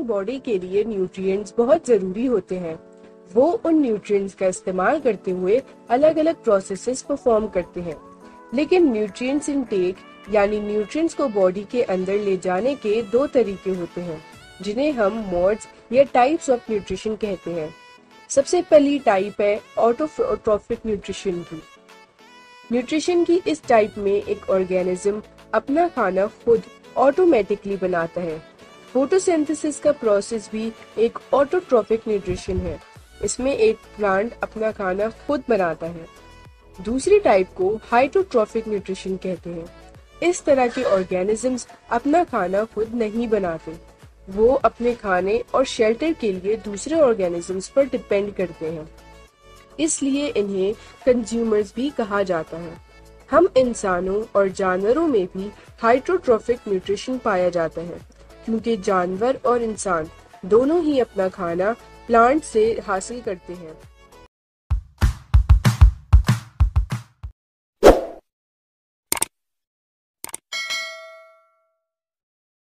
Body के लिए nutrients बहुत जरूरी होते हैं। वो उन न्यूट्रिएंट्स का इस्तेमाल करते हुए अलग अलग प्रोसेसेस परफॉर्म करते हैं। लेकिन न्यूट्रिएंट्स इनटेक यानी न्यूट्रिएंट्स को बॉडी के अंदर ले जाने के दो तरीके होते हैं, जिन्हें हम मोड्स या टाइप्स ऑफ न्यूट्रिशन कहते हैं। सबसे पहली टाइप है ऑटोट्रॉफिक न्यूट्रिशन की। न्यूट्रिशन की इस टाइप में एक ऑर्गेनिज्म अपना खाना खुद ऑटोमेटिकली बनाता है। फोटोसिंथेसिस का प्रोसेस भी एक ऑटोट्रॉफिक न्यूट्रिशन है। इसमें एक प्लांट अपना खाना खुद बनाता है। दूसरी टाइप को हाइड्रोट्रॉफिक न्यूट्रिशन कहते हैं। इस तरह के ऑर्गेनिजम्स अपना खाना खुद नहीं बनाते। वो अपने खाने और शेल्टर के लिए दूसरे ऑर्गेनिजम्स पर डिपेंड करते हैं, इसलिए इन्हें कंज्यूमर्स भी कहा जाता है। हम इंसानों और जानवरों में भी हाइड्रोट्रॉफिक न्यूट्रिशन पाया जाता है, क्योंकि जानवर और इंसान दोनों ही अपना खाना प्लांट से हासिल करते हैं।